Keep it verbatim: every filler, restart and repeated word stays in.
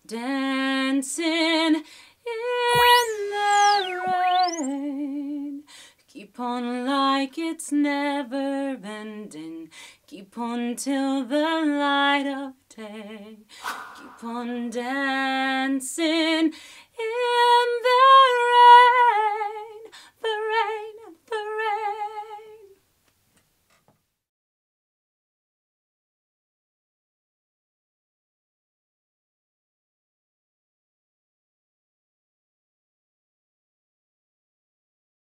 dancing in the rain. Keep on like it's never ending. Keep on till the light of day. Keep on dancing in the rain, the rain.